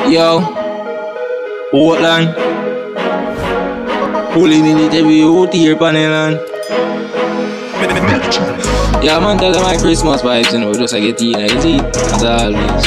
Yo, Portland, pulling in it every out here, Panelan. Yeah, man, tell them my Christmas vibes, you know, just like get in, I see, as always.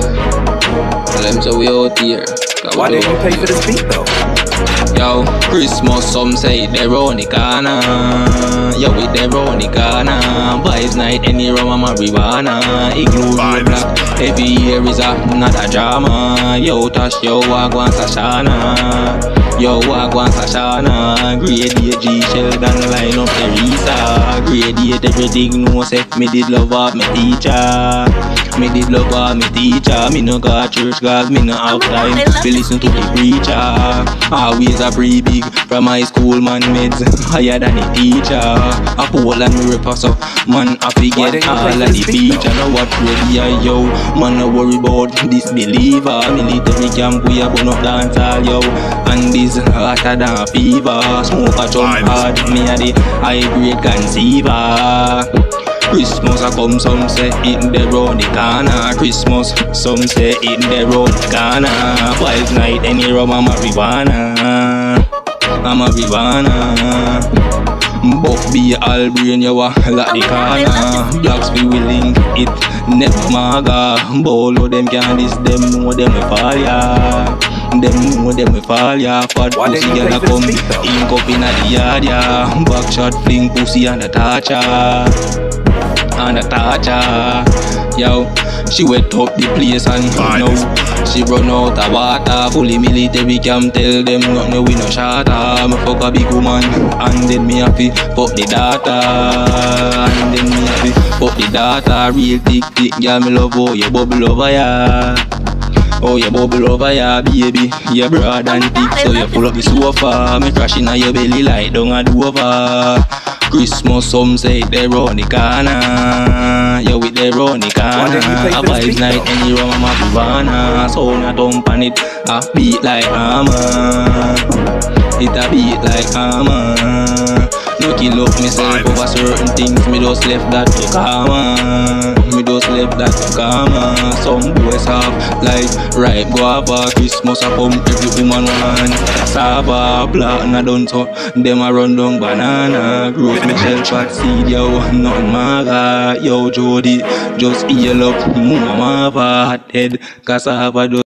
Tell them so we out here. Why didn't you pay for this beat though? Yo, Christmas, some say they're on the corner. Yo, we they're on the corner. Vibes night, any rum and marijuana. Ignore the black, every year is another drama. Yo, Tash, yo, Wagwan Sashana. Yo, Wagwan Sashana. Grade 8 G, Sheldon, line up Teresa. Grade 8, everything, no say, me did love up my teacher. Me did love up my teacher. Me no go to church, cause me no have time to listen to the preacher. Always a pretty big from my school, man, meds higher than the teacher. A Portland me rip so man, I forget all of the feature. Now what ready I yo, man, no worry about disbeliever. Military camp, we a burn up dance all yo. And this hotter than a fever. Smoke a jump hard, me a the high grade conceiver. Christmas a come, some say it in the round the corner. Christmas, some say it in the round the corner. Vibes night, any rum and marijuana. I'm a marijuana. Buff be all brain, you a like the corner. Blacks be willing, it never maga. Bolo them can this, them know them we fall ya. Them know them we fall ya. Fat pussy gyal a come, ink up inna the yard ya. Back shot fling pussy and the toucher. And a toucher, yo, she wet up the place and now she run out of water. Fully military camp, tell them nothing we no shatter. Me fuck a big woman and then me happy fuck the data. And then me happy fuck the data. Real thick, girl, me love how you bubble over ya. Oh, you bubble over ya, baby. You broad and thick, so you pull up the sofa. Me crash inna your belly like down a Dover. Christmas, some say they round the corner. Yo, with they round the corner. A vibes night, any rum and marijuana. Sound a thump and it a beat like hammer. It a beat like hammer. No kill up myself over certain things. Me just left that to karma. Me just left that to karma. Some boys have like ripe guava. Christmas a come, every woman want cassava. Black and a done so, them a run down banana. Growth me shell fat seed, yo, nothing maga. Yo, Jody, just heal up, mama, hot head, cassava.